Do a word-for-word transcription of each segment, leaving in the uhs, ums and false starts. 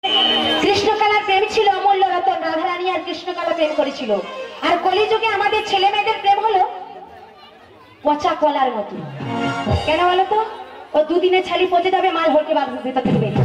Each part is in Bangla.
কৃষ্ণকালার প্রেম ছিল অমূল্য রতন, রাধারানী আর কৃষ্ণকালা প্রেম করেছিল। আর কলিযুগে আমাদের ছেলে মেয়েদের প্রেম হলো পচা কলার মতো। কেন বলো তো? ও দুদিনে ছালি পচে যাবে, মাল হলকে ভেতর থেকে বেরিয়ে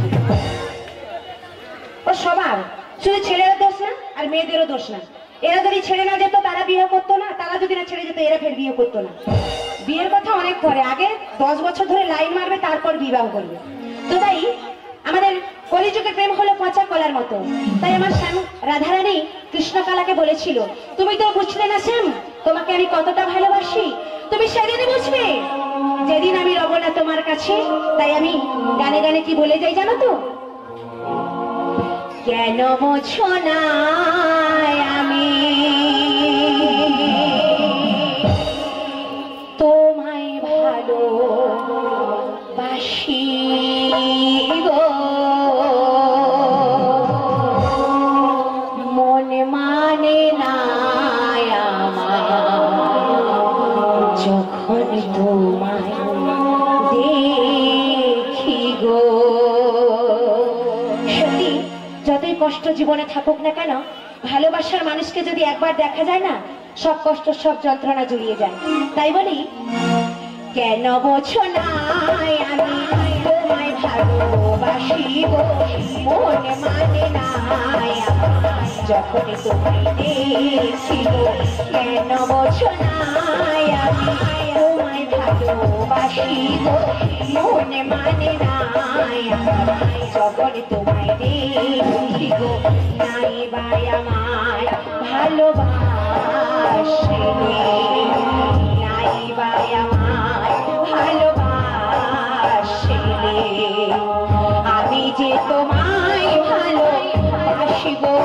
ও সবার, শুধু ছেলেরও দোষ না আর মেয়েদেরও দোষ না। এরা যদি ছেড়ে না যেত তারা বিয়ে করতো না, তারা যদি না ছেড়ে যেত এরা ফের বিয়ে করতো না। বিয়ের কথা অনেক পরে, আগে দশ বছর ধরে লাইন মারবে তারপর বিবাহ করবে। তো তাই আমাদের কলিযুগের প্রেম হলো পচা কলার মতো। তাই আমার শ্যাম রাধারানী কৃষ্ণকালাকে বলেছিল, তুমি তো বুঝলে না শ্যাম, তোমাকে আমি কতটা ভালোবাসি, তুমি সেদিনই বুঝবে যেদিন আমি রব না তোমার কাছে। তাই আমি গানে গানে কি বলে যাই জানো তো? কেন বোঝো না আমি তোমায় ভালোবাসি গো, মনে মানে না আমার যখন তোমায় দেখি গো। সত্যি যতই কষ্ট জীবনে থাকুক না কেন, ভালোবাসার মানুষকে যদি একবার দেখা যায় না, সব কষ্ট সব যন্ত্রণা জুড়িয়ে যায়। তাই বলি, কেন বোঝো না আমি তোমায় ভালোবাসি গো, মনে মানে না যখন তোমায় দেখি গো। কেন বোঝো না আমি তোমায় ভালোবাসি গো, মনে মানে না যখন তোমায় দেখি গো। নাই বাই আমায় ভালোবাসে, নাই বাই আমায় ভালোবাসে, আমি যে তোমায় ভালোবাসি গো।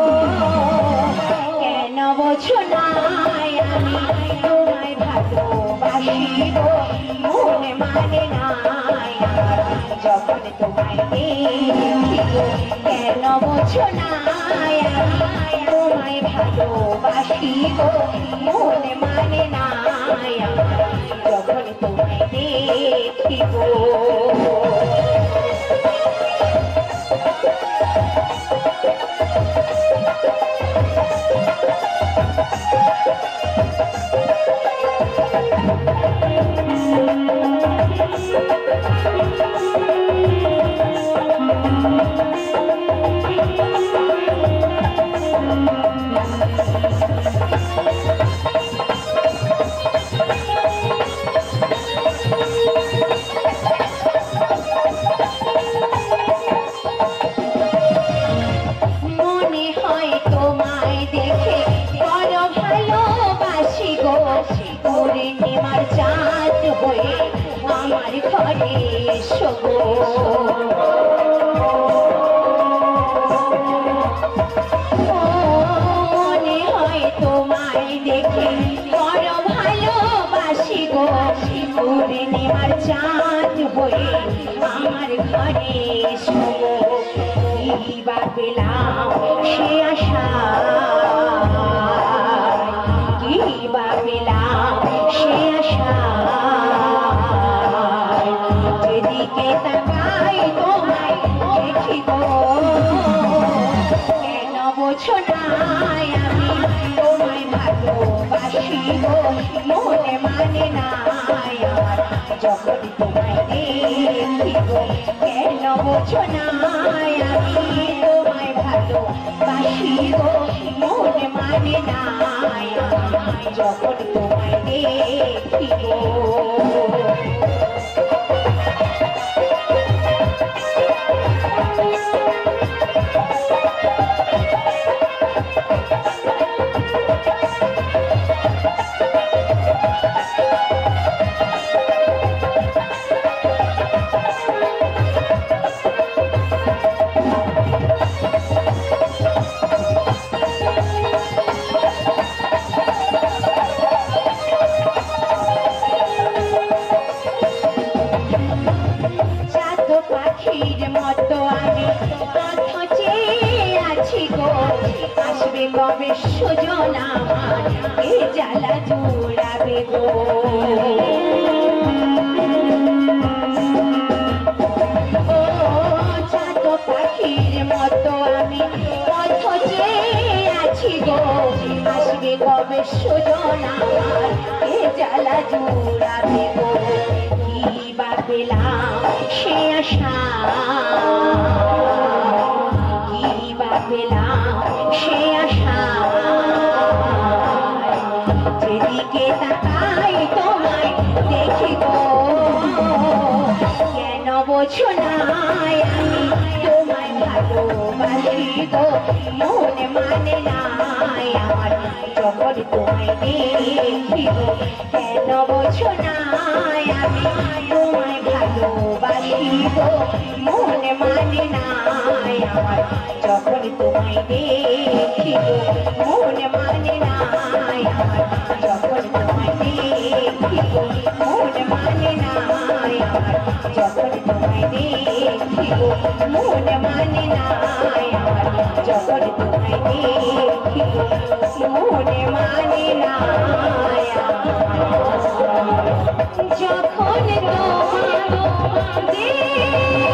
কেন বোঝো না আমি তোমায় ভালোবাসি গো, মনে মানে না যখন তোমায় দেখি গো। কেন বোঝো না আমি তোমায় ভালোবাসি গো, মনে মানে না যখন তোমায় দেখি গো। পূর্ণিমার চাঁদ হয়ে আমার ঘরে এসো গো, মনে হয় তোমায় দেখে বড় ভালোবাসি গো। পূর্ণিমার চাঁদ হয়ে আমার ঘরে এসো গো, কি বা পেলাম সে আশা, কি বা পেলাম সে আশা, যেদিকে তাকাই তোমায় দেখি গো। কেন বোঝো না আমি তোমায় ভালোবাসি গো, মনে মানে না যখন তোমায় দেখি গো। কেন বোঝো না আমি তোমায় ভালোবাসি গো, মনে মানে না যখন তোমায় দেখি গো। কবে সুজন আমার এ জ্বালা জোড়াবে গো, ও চাঁদ পাখির মতো কবে সুজন আমার এ জ্বালা জুড়াবে গো কি বা পেলাম সে আশা কি বা পেলাম সে আশা যেদিকে তাকাই তোমায় দেখি গো কেন বোঝো না আমি তোমায় ভালোবাসি গো মনে মানে না আমার যখন তোমায় দেখি গো কেন বোঝো না আমি তোমায় ভালোবাসি গো মনে মানে না আমার যখন তোমায় দেখি গো মনে মানে না আমার যখন তোমায় দেখি গো মনে মানে না আমার যখন তোমায় দেখি গো মনে মানে না আমার যখন তোমায় দেখি গো মনে মানে না যখন তোমার